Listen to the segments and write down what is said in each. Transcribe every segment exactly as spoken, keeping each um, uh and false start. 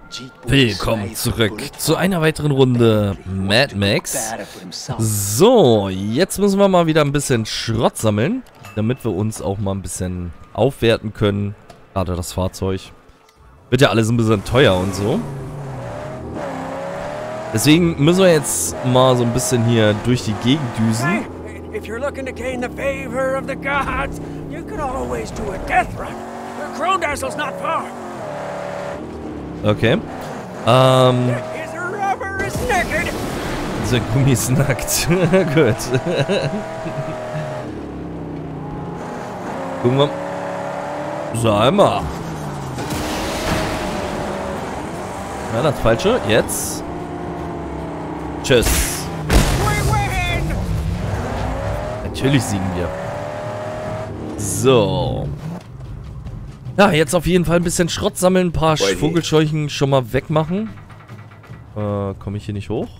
Willkommen zurück zu einer weiteren Runde Mad Max. So, jetzt müssen wir mal wieder ein bisschen Schrott sammeln, damit wir uns auch mal ein bisschen aufwerten können. Gerade das Fahrzeug. Wird ja alles ein bisschen teuer und so. Deswegen müssen wir jetzt mal so ein bisschen hier durch die Gegend düsen. If you're looking to gain the favor of the gods, you could always do a death run. Crodazzle's not far. Okay. Ähm. His rubber is naked. Dieser Gummi ist nackt. Gut. Gucken wir. So, einmal. Ja, das Falsche. Jetzt. Tschüss. Natürlich siegen wir. So. Ja, jetzt auf jeden Fall ein bisschen Schrott sammeln, ein paar Vogelscheuchen schon mal wegmachen. Äh, komme ich hier nicht hoch?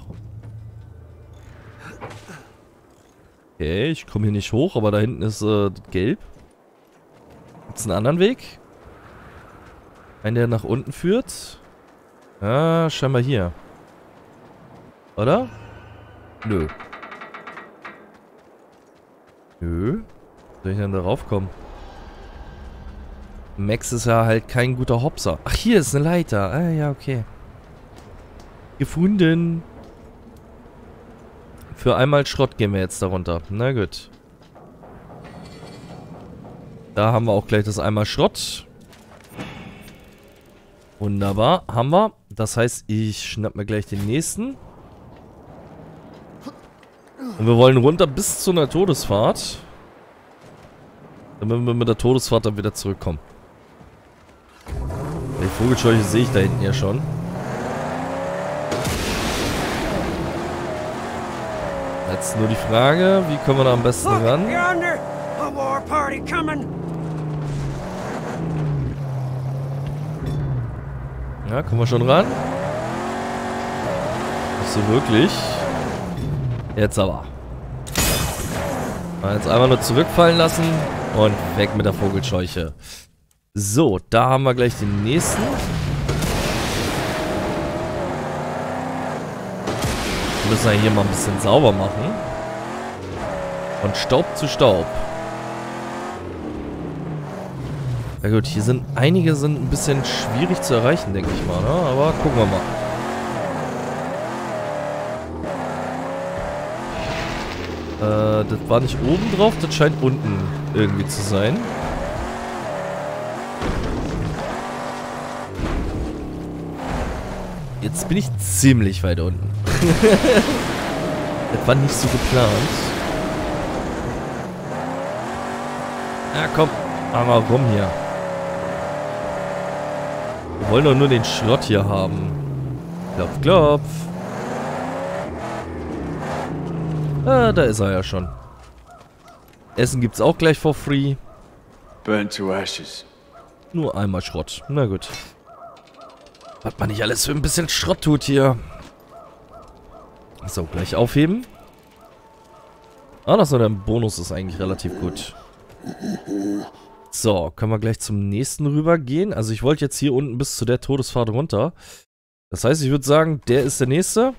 Okay, ich komme hier nicht hoch, aber da hinten ist äh, gelb. Gibt es einen anderen Weg? Einen, der nach unten führt? Ah, scheinbar hier. Oder? Nö. Nö. Wie soll ich denn da raufkommen? Max ist ja halt kein guter Hopser. Ach, hier ist eine Leiter. Ah, ja, okay. Gefunden. Für einmal Schrott gehen wir jetzt darunter. Na gut. Da haben wir auch gleich das einmal Schrott. Wunderbar. Haben wir. Das heißt, ich schnapp mir gleich den nächsten. Und wir wollen runter bis zu einer Todesfahrt. Damit wir mit der Todesfahrt dann wieder zurückkommen. Die Vogelscheuche sehe ich da hinten ja schon. Jetzt nur die Frage, wie kommen wir da am besten ran? Ja, kommen wir schon ran? Nicht so wirklich. Jetzt aber. Mal jetzt einmal nur zurückfallen lassen und weg mit der Vogelscheuche. So, da haben wir gleich den nächsten. Wir müssen ja hier mal ein bisschen sauber machen. Von Staub zu Staub. Ja gut, hier sind einige sind ein bisschen schwierig zu erreichen, denke ich mal, ne? Aber gucken wir mal. Äh, das war nicht oben drauf, das scheint unten irgendwie zu sein. Jetzt bin ich ziemlich weit unten. Das war nicht so geplant. Ja, komm. Mal rum hier. Wir wollen doch nur den Schrott hier haben. Klopf, klopf. Ah, da ist er ja schon. Essen gibt's auch gleich for free. Burnt to ashes. Nur einmal Schrott. Na gut. Was man nicht alles für ein bisschen Schrott tut hier. So, gleich aufheben. Ah, das war der Bonus, ist eigentlich relativ gut. So, können wir gleich zum nächsten rüber gehen. Also ich wollte jetzt hier unten bis zu der Todesfahrt runter. Das heißt, ich würde sagen, der ist der nächste.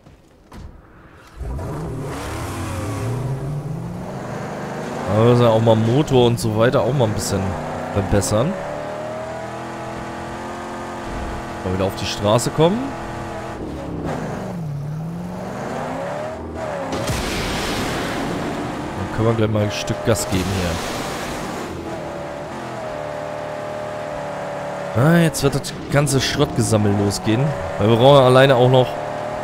Aber wir müssen ja auch mal Motor und so weiter auch mal ein bisschen verbessern. Mal wieder auf die Straße kommen. Dann können wir gleich mal ein Stück Gas geben hier. Ah, jetzt wird das ganze Schrottgesammel losgehen. Weil wir brauchen ja alleine auch noch...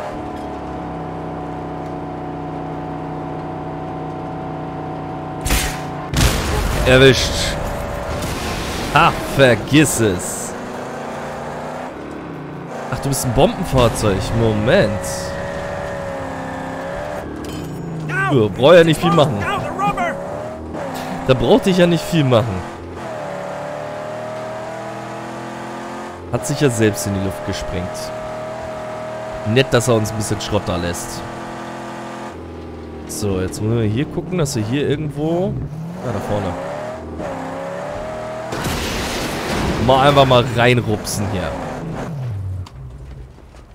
Erwischt. Ah, vergiss es. Ach, du bist ein Bombenfahrzeug. Moment. Ja, braucht ja nicht viel machen. Da brauchte ich ja nicht viel machen. Hat sich ja selbst in die Luft gesprengt. Nett, dass er uns ein bisschen Schrott da lässt. So, jetzt müssen wir hier gucken, dass wir hier irgendwo... Ja, da vorne. Mal einfach mal reinrupsen hier.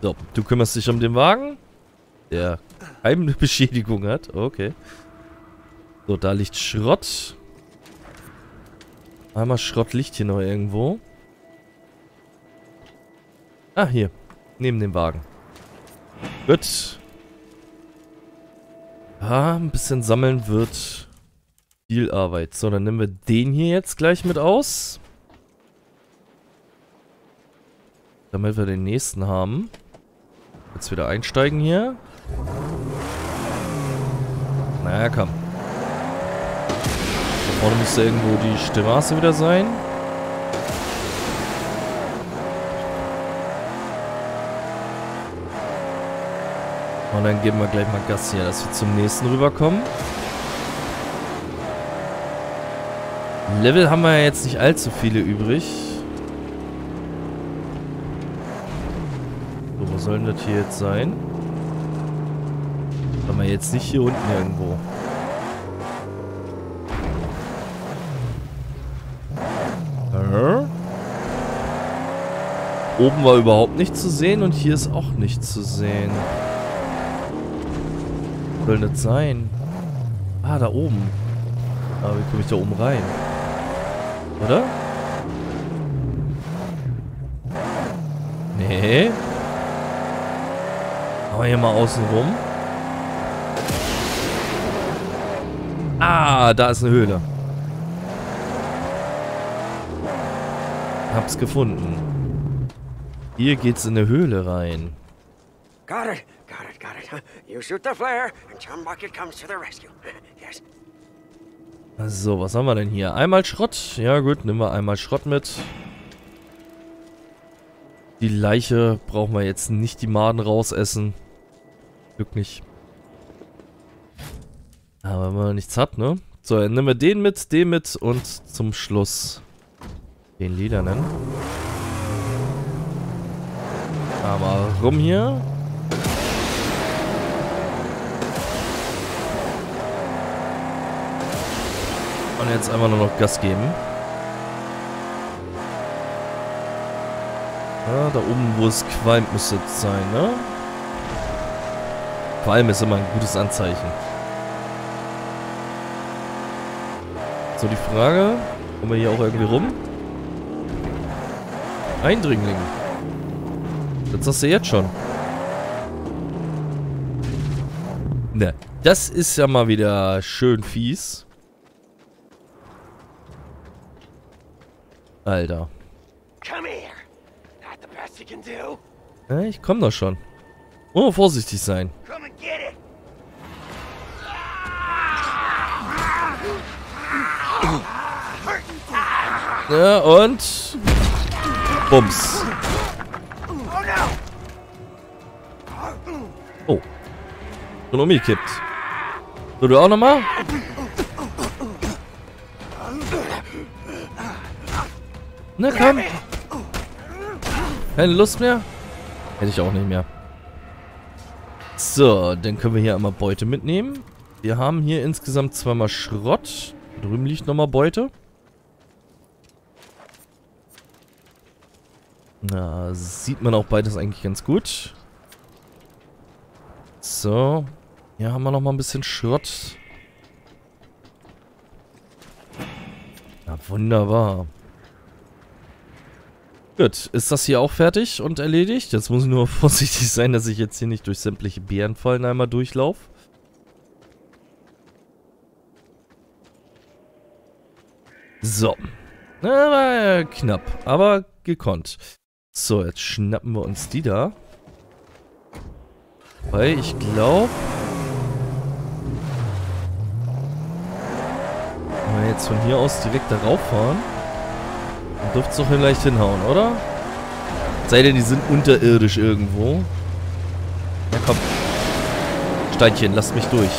So, du kümmerst dich um den Wagen, der keine Beschädigung hat. Okay. So, da liegt Schrott. Einmal Schrott liegt hier noch irgendwo. Ah, hier. Neben dem Wagen. Gut. Ja, ein bisschen sammeln wird viel Arbeit. So, dann nehmen wir den hier jetzt gleich mit aus. Damit wir den nächsten haben. Jetzt wieder einsteigen hier. Naja, komm. Da vorne müsste irgendwo die Straße wieder sein. Und dann geben wir gleich mal Gas hier, dass wir zum nächsten rüberkommen. Level haben wir ja jetzt nicht allzu viele übrig. So, wo soll denn das hier jetzt sein? Haben wir jetzt nicht hier unten irgendwo. Äh? Oben war überhaupt nicht zu sehen und hier ist auch nicht zu sehen. Wo soll das sein? Ah, da oben. Aber wie komme ich da oben rein? Oder? Nee. Aber hier mal außen rum. Ah, da ist eine Höhle. Hab's gefunden. Hier geht's in eine Höhle rein. Got it, got it, got it. You shoot the flare, and Chum Bucket comes to the rescue. Yes. So, was haben wir denn hier? Einmal Schrott. Ja gut, nehmen wir einmal Schrott mit. Die Leiche brauchen wir jetzt nicht die Maden rausessen. Glück nicht. Aber wenn man nichts hat, ne? So, dann nehmen wir den mit, den mit und zum Schluss den lilanen. Aber rum hier. Und jetzt einfach nur noch Gas geben. Ja, da oben, wo es qualmt, müsste es sein, ne? Qualm ist immer ein gutes Anzeichen. So, die Frage, kommen wir hier auch irgendwie rum? Eindringling. Das hast du jetzt schon. Ne, das ist ja mal wieder schön fies. Alter. Come here. That the best you can do? Ja, ich komm doch schon. Oh, vorsichtig sein. Come and get it. Ja, und... Bums. Oh. Schon umgekippt. So, du auch nochmal? Na komm. Keine Lust mehr? Hätte ich auch nicht mehr. So, dann können wir hier einmal Beute mitnehmen. Wir haben hier insgesamt zweimal Schrott. Drüben liegt nochmal Beute. Na, sieht man auch beides eigentlich ganz gut. So. Hier haben wir nochmal ein bisschen Schrott. Na, wunderbar. Gut, ist das hier auch fertig und erledigt? Jetzt muss ich nur vorsichtig sein, dass ich jetzt hier nicht durch sämtliche Bärenfallen einmal durchlaufe. So. Na, war knapp, aber gekonnt. So, jetzt schnappen wir uns die da. Weil ich glaube... Wenn wir jetzt von hier aus direkt darauf fahren, dann dürfte es doch vielleicht hinhauen, oder? Sei denn, die sind unterirdisch irgendwo. Na komm. Steinchen, lasst mich durch.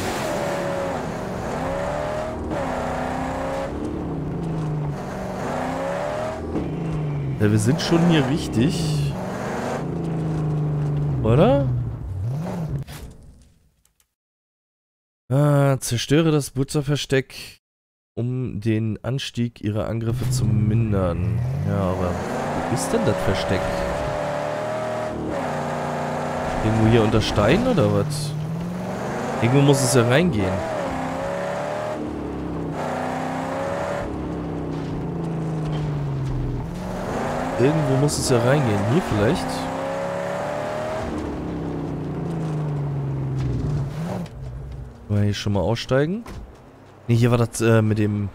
Ja, wir sind schon hier richtig. Oder? Ah, zerstöre das Butzerversteck, um den Anstieg ihrer Angriffe zu mindern. Ja, aber wo ist denn das Versteck? Irgendwo hier unter Stein oder was? Irgendwo muss es ja reingehen. Irgendwo muss es ja reingehen. Hier vielleicht? Wollen wir hier schon mal aussteigen? Ne, hier war das äh, mit dem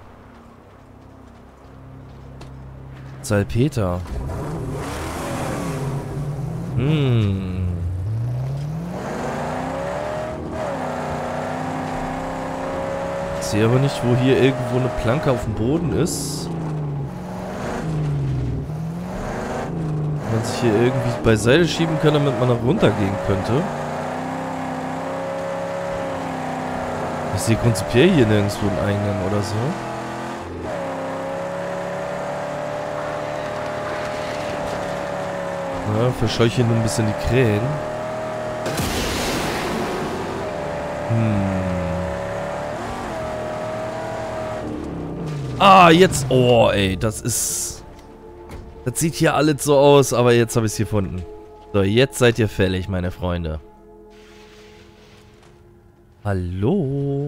Salpeter. Hm. Ich sehe aber nicht, wo hier irgendwo eine Planke auf dem Boden ist. Man sich hier irgendwie beiseite schieben kann, damit man noch runtergehen könnte. Ich sehe prinzipiell hier nirgendwo einen Eingang oder so. Ja, verscheuche nur ein bisschen die Krähen. Hm. Ah, jetzt. Oh, ey, das ist... Das sieht hier alles so aus, aber jetzt habe ich es gefunden. So, jetzt seid ihr fällig, meine Freunde. Hallo?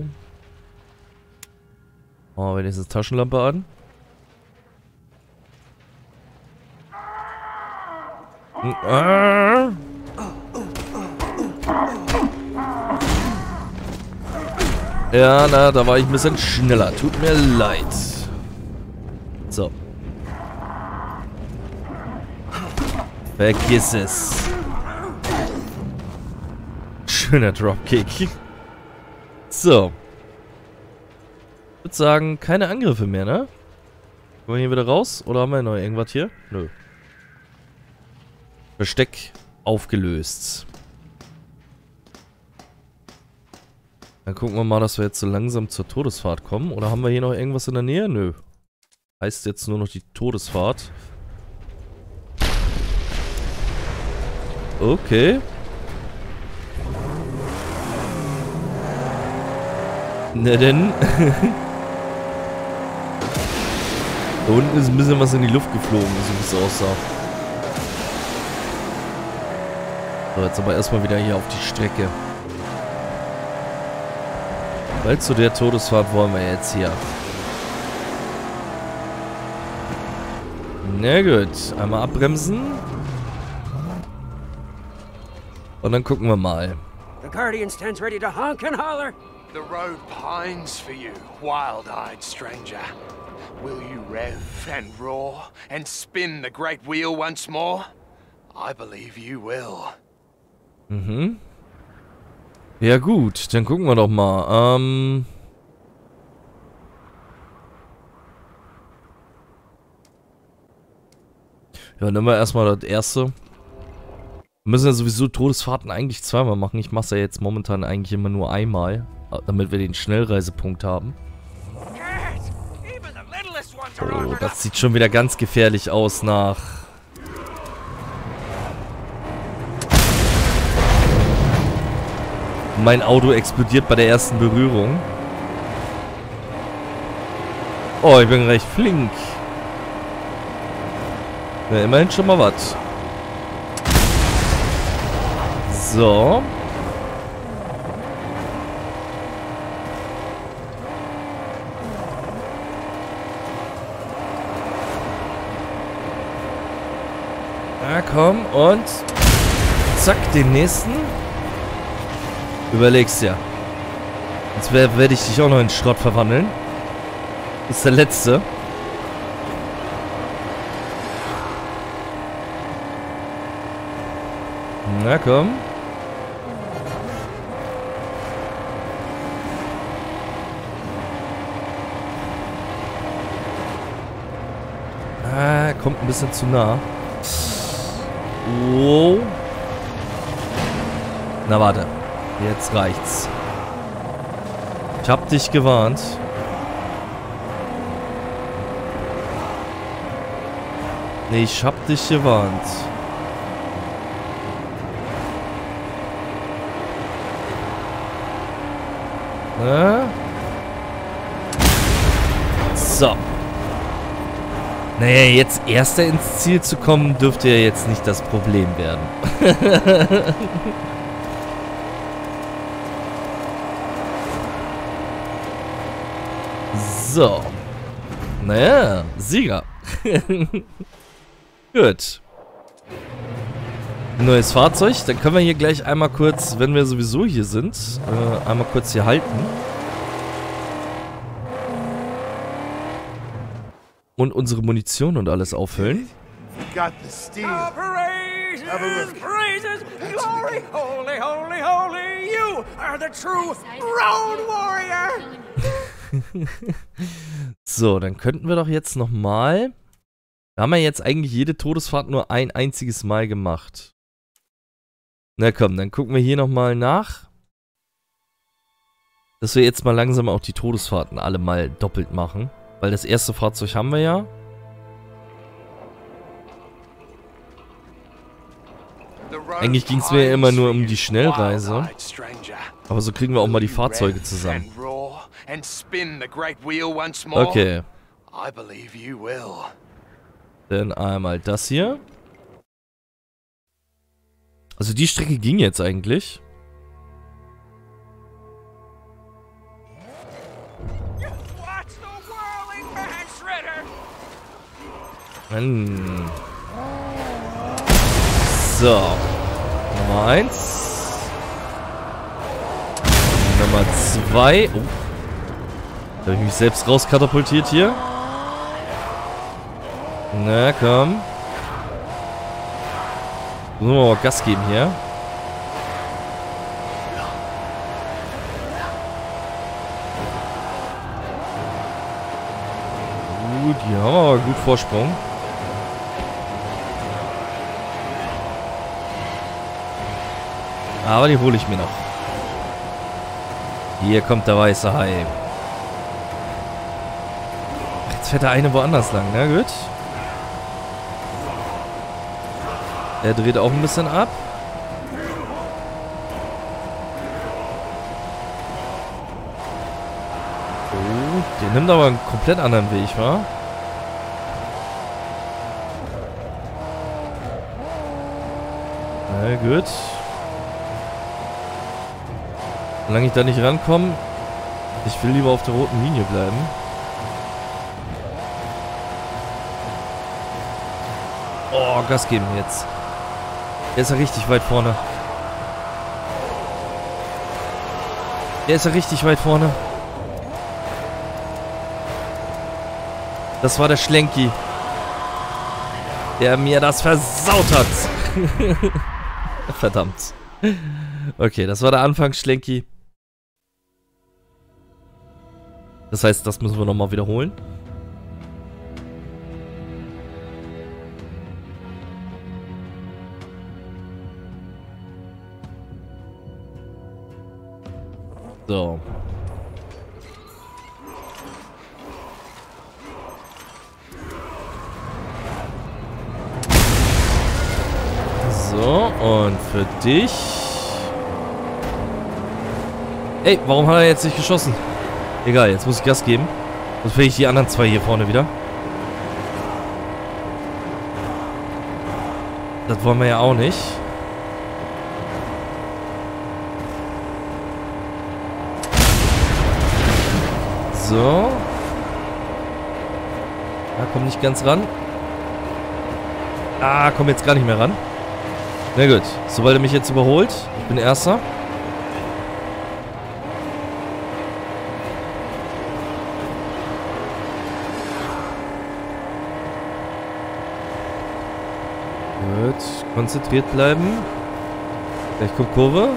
Oh, wenigstens Taschenlampe an. Ah. Ja, na, da war ich ein bisschen schneller. Tut mir leid. So. Vergiss es. Schöner Dropkick. So. Ich würde sagen, keine Angriffe mehr, ne? Wollen wir hier wieder raus? Oder haben wir noch irgendwas hier? Nö. Versteck aufgelöst. Dann gucken wir mal, dass wir jetzt so langsam zur Todesfahrt kommen. Oder haben wir hier noch irgendwas in der Nähe? Nö. Heißt jetzt nur noch die Todesfahrt. Okay. Na denn. Da unten ist ein bisschen was in die Luft geflogen, so wie es aussah. So, jetzt aber erstmal wieder hier auf die Strecke. Weil zu der Todesfahrt wollen wir jetzt hier. Na gut, einmal abbremsen. Und dann gucken wir mal. The Guardian stands ready to honk and holler. The road pines for you, wild-eyed stranger. Will you rev and roar and spin the great wheel once more? I believe you will. Mhm. Ja gut, dann gucken wir doch mal. Ähm... Ja, nehmen wir erstmal das erste. Wir müssen ja sowieso Todesfahrten eigentlich zweimal machen. Ich mache es ja jetzt momentan eigentlich immer nur einmal, damit wir den Schnellreisepunkt haben. Oh, das sieht schon wieder ganz gefährlich aus nach... Mein Auto explodiert bei der ersten Berührung. Oh, ich bin recht flink. Ja, immerhin schon mal was. So. Na komm, und zack, den nächsten. Überlegst ja. Jetzt werde ich dich auch noch in Schrott verwandeln. Das ist der letzte. Na komm. Ah, kommt ein bisschen zu nah. Oh. Na warte. Jetzt reicht's. Ich hab dich gewarnt. Nee, ich hab dich gewarnt. Na? So. Naja, jetzt Erster ins Ziel zu kommen, dürfte ja jetzt nicht das Problem werden. So. Naja, Sieger. Gut. Neues Fahrzeug. Dann können wir hier gleich einmal kurz, wenn wir sowieso hier sind, äh, einmal kurz hier halten. Und unsere Munition und alles auffüllen. Oh, praises, praises, glory, holy, holy, holy, you are the true road warrior. So, dann könnten wir doch jetzt nochmal... Wir haben ja jetzt eigentlich jede Todesfahrt nur ein einziges Mal gemacht. Na komm, dann gucken wir hier nochmal nach. Dass wir jetzt mal langsam auch die Todesfahrten alle mal doppelt machen. Weil das erste Fahrzeug haben wir ja. Eigentlich ging es mir ja immer nur um die Schnellreise. Aber so kriegen wir auch mal die Fahrzeuge zusammen. Okay. Dann einmal das hier. Also die Strecke ging jetzt eigentlich. Hm. So. Nummer eins. Nummer zwei. Oh. Da habe ich mich selbst rauskatapultiert hier. Na komm. Müssen wir mal Gas geben hier. Gut, hier haben wir aber gut Vorsprung. Aber die hole ich mir noch. Hier kommt der weiße Hai. Jetzt fährt der eine woanders lang, na gut. Er dreht auch ein bisschen ab. Oh, der nimmt aber einen komplett anderen Weg, wa? Na gut. Solange ich da nicht rankomme, ich will lieber auf der roten Linie bleiben. Oh, Gas geben jetzt. Der ist ja richtig weit vorne. Der ist ja richtig weit vorne. Das war der Schlenki, der mir das versaut hat. Verdammt. Okay, das war der Anfang, Schlenki. Das heißt, das müssen wir nochmal wiederholen. So. So, und für dich... Ey, warum hat er jetzt nicht geschossen? Egal, jetzt muss ich Gas geben. Sonst finde ich die anderen zwei hier vorne wieder. Das wollen wir ja auch nicht. So. Da kommt nicht ganz ran. Ah, komm jetzt gar nicht mehr ran. Na gut, sobald er mich jetzt überholt, ich bin Erster. Gut, konzentriert bleiben. Gleich kommt Kurve.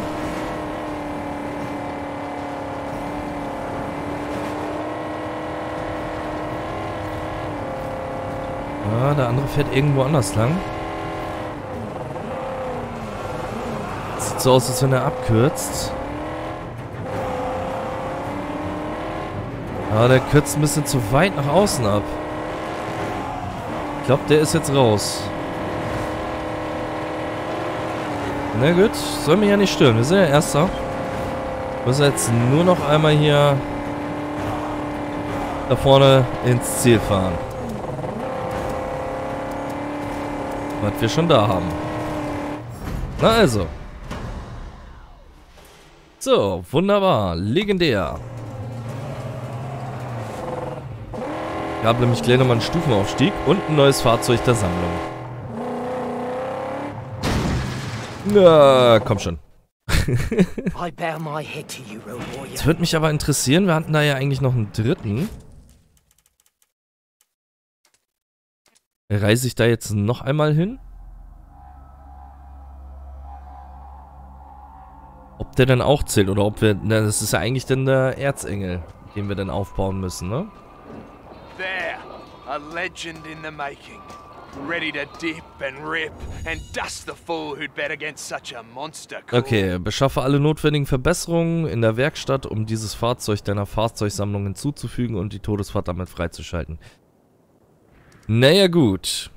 Ja, der andere fährt irgendwo anders lang. Sieht so aus, als wenn er abkürzt. Ja, der kürzt ein bisschen zu weit nach außen ab. Ich glaube, der ist jetzt raus. Na gut, soll mich ja nicht stören. Wir sind ja Erster. Müssen jetzt nur noch einmal hier da vorne ins Ziel fahren. was wir schon da haben. Na also. So, wunderbar. Legendär. Ich habe nämlich gleich nochmal einen Stufenaufstieg und ein neues Fahrzeug der Sammlung. Na, komm schon. Es würde mich aber interessieren, wir hatten da ja eigentlich noch einen dritten. Reise ich da jetzt noch einmal hin? Ob der dann auch zählt oder ob wir... Na, das ist ja eigentlich dann der Erzengel, den wir dann aufbauen müssen, ne? There, a legend in the making. Ready to dip and rip and dust the fool who'd bet against such a monster. Okay, beschaffe alle notwendigen Verbesserungen in der Werkstatt, um dieses Fahrzeug deiner Fahrzeugsammlung hinzuzufügen und die Todesfahrt damit freizuschalten. Naja, gut.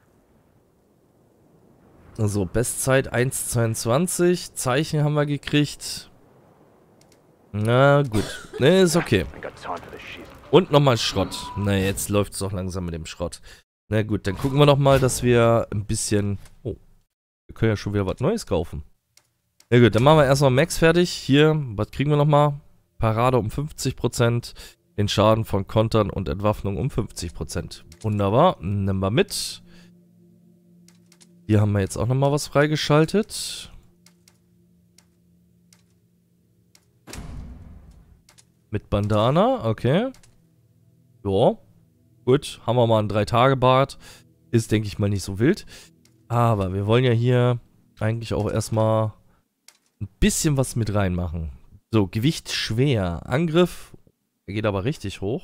Also, Bestzeit eins zweiundzwanzig. Zeichen haben wir gekriegt. Na, gut. Ne, ist okay. Und nochmal Schrott. Na, jetzt läuft es doch langsam mit dem Schrott. Na gut, dann gucken wir noch mal, dass wir ein bisschen... Oh, wir können ja schon wieder was Neues kaufen. Na gut, dann machen wir erstmal Max fertig. Hier, was kriegen wir noch mal? Parade um fünfzig Prozent. Den Schaden von Kontern und Entwaffnung um fünfzig Prozent. Wunderbar, nehmen wir mit. Hier haben wir jetzt auch noch mal was freigeschaltet. Mit Bandana, okay. Ja. Gut, haben wir mal ein drei Tage Bart. Ist, denke ich mal, nicht so wild. Aber wir wollen ja hier eigentlich auch erstmal ein bisschen was mit reinmachen. So, Gewicht schwer. Angriff, der geht aber richtig hoch.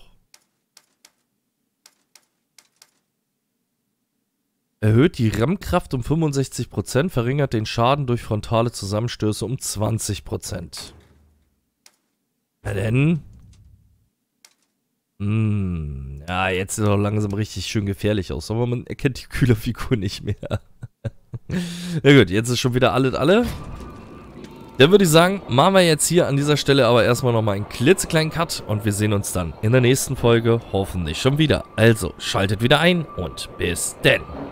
Erhöht die Rammkraft um fünfundsechzig Prozent, verringert den Schaden durch frontale Zusammenstöße um zwanzig Prozent. Na denn... Hm, ja, jetzt sieht er doch langsam richtig schön gefährlich aus. Aber man erkennt die Kühlerfigur nicht mehr. Na gut, jetzt ist schon wieder alles alle. Dann würde ich sagen, machen wir jetzt hier an dieser Stelle aber erstmal nochmal einen klitzekleinen Cut. Und wir sehen uns dann in der nächsten Folge hoffentlich schon wieder. Also, schaltet wieder ein und bis denn.